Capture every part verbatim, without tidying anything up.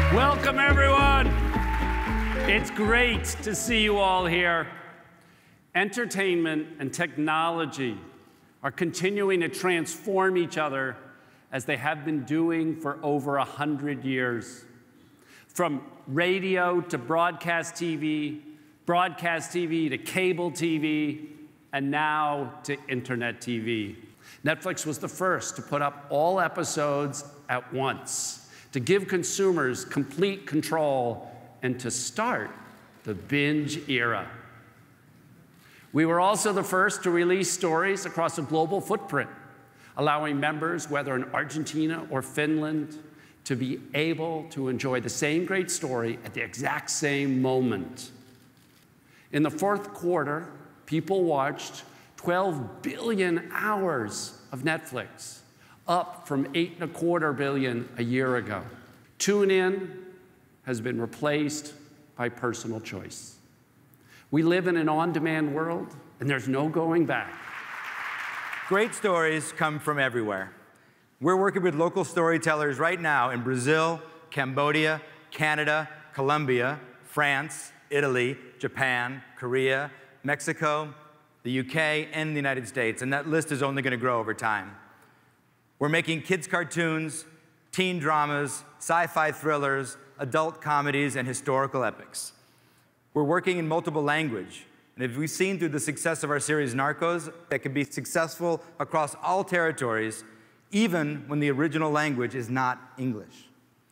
Welcome, everyone. It's great to see you all here. Entertainment and technology are continuing to transform each other as they have been doing for over a hundred years. From radio to broadcast T V, broadcast T V to cable T V, and now to internet T V. Netflix was the first to put up all episodes at once, to give consumers complete control, and to start the binge era. We were also the first to release stories across a global footprint, allowing members, whether in Argentina or Finland, to be able to enjoy the same great story at the exact same moment. In the fourth quarter, people watched twelve billion hours of Netflix, up from eight and a quarter billion a year ago. TuneIn has been replaced by personal choice. We live in an on-demand world, and there's no going back. Great stories come from everywhere. We're working with local storytellers right now in Brazil, Cambodia, Canada, Colombia, France, Italy, Japan, Korea, Mexico, the U K, and the United States, and that list is only going to grow over time. We're making kids' cartoons, teen dramas, sci-fi thrillers, adult comedies, and historical epics. We're working in multiple language, and if we've seen through the success of our series Narcos, that can be successful across all territories, even when the original language is not English.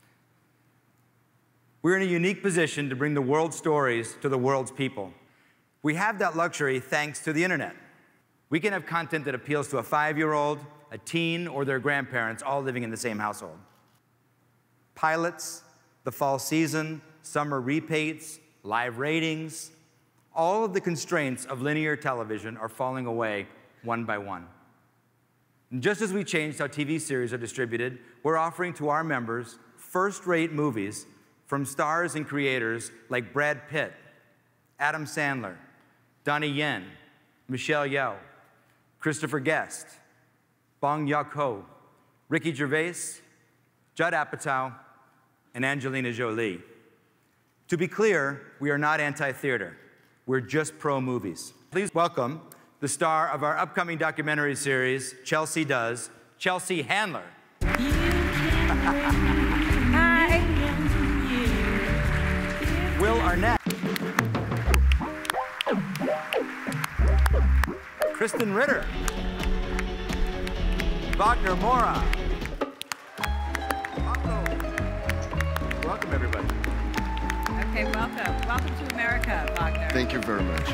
We're in a unique position to bring the world's stories to the world's people. We have that luxury thanks to the internet. We can have content that appeals to a five-year-old, a teen, or their grandparents, all living in the same household. Pilots, the fall season, summer repeats, live ratings, all of the constraints of linear television are falling away one by one. And just as we changed how T V series are distributed, we're offering to our members first-rate movies from stars and creators like Brad Pitt, Adam Sandler, Donnie Yen, Michelle Yeoh, Christopher Guest, Bong Joon-ho, Ricky Gervais, Judd Apatow, and Angelina Jolie. To be clear, we are not anti-theater. We're just pro-movies. Please welcome the star of our upcoming documentary series, Chelsea Does, Chelsea Handler. Hi. Will Arnett. Krysten Ritter. Wagner Moura. Welcome, everybody. Okay, welcome. Welcome to America, Wagner. Thank you very much.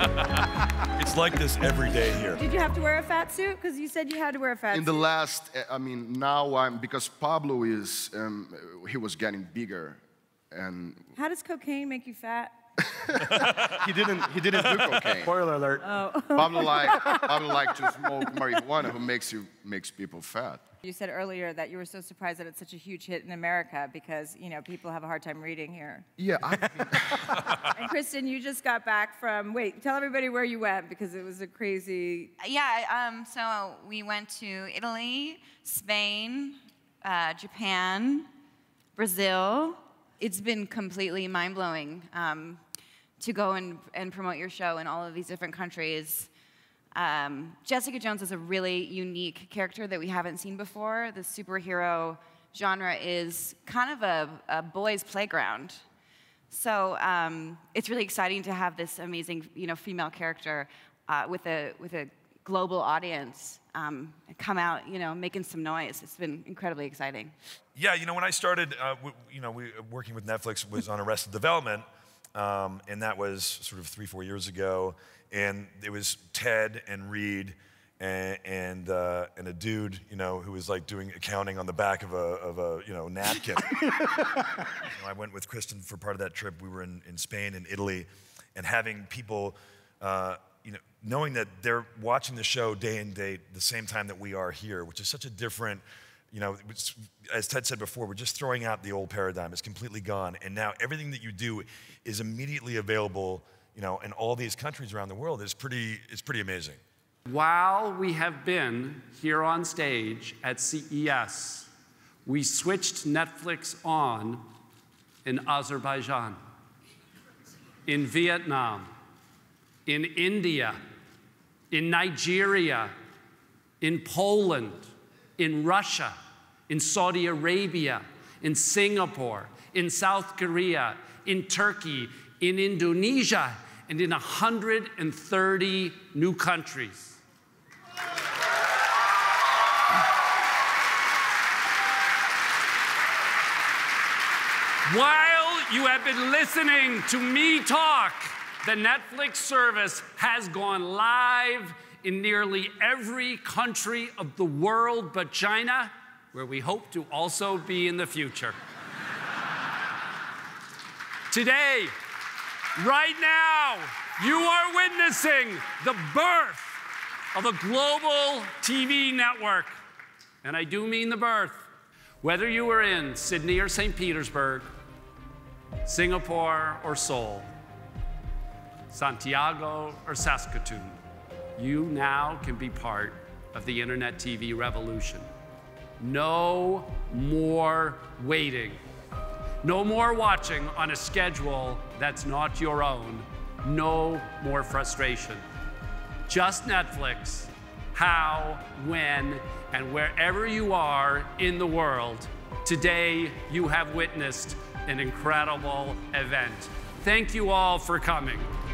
It's like this every day here. Did you have to wear a fat suit? Because you said you had to wear a fat In suit. the last, I mean, now I'm, because Pablo is, um, he was getting bigger, and... How does cocaine make you fat? he didn't, he didn't do cocaine. Spoiler alert. Oh. Pablo like, Pablo like to smoke marijuana, who makes you, makes people fat. You said earlier that you were so surprised that it's such a huge hit in America because, you know, people have a hard time reading here. Yeah, I mean, And Krysten, you just got back from, wait, tell everybody where you went because it was a crazy... Yeah, um, so we went to Italy, Spain, uh, Japan, Brazil. It's been completely mind-blowing um, to go and, and promote your show in all of these different countries. Um, Jessica Jones is a really unique character that we haven't seen before. The superhero genre is kind of a, a boys' playground. So um, it's really exciting to have this amazing, you know, female character uh, with a with a global audience um, come out, you know, making some noise. It's been incredibly exciting. Yeah, you know, when I started, uh, w you know, we, working with Netflix was on Arrested Development, um, and that was sort of three, four years ago. And it was Ted and Reed and and, uh, and a dude, you know, who was like doing accounting on the back of a of a you know napkin. You know, I went with Krysten for part of that trip. We were in, in Spain and Italy, and having people, uh, you know, knowing that they're watching the show day and day the same time that we are here, which is such a different. You know, as Ted said before, we're just throwing out the old paradigm. It's completely gone, and now everything that you do is immediately available. You know, in all these countries around the world, is pretty, it's pretty amazing. While we have been here on stage at C E S, we switched Netflix on in Azerbaijan, in Vietnam, in India, in Nigeria, in Poland, in Russia, in Saudi Arabia, in Singapore, in South Korea, in Turkey, in Indonesia, and in one hundred thirty new countries. While you have been listening to me talk, the Netflix service has gone live in nearly every country of the world but China, where we hope to also be in the future. Today, right now, you are witnessing the birth of a global T V network. And I do mean the birth. Whether you were in Sydney or Saint Petersburg, Singapore or Seoul, Santiago or Saskatoon, you now can be part of the internet T V revolution. No more waiting. No more watching on a schedule that's not your own. No more frustration. Just Netflix, how, when, and wherever you are in the world. Today, you have witnessed an incredible event. Thank you all for coming.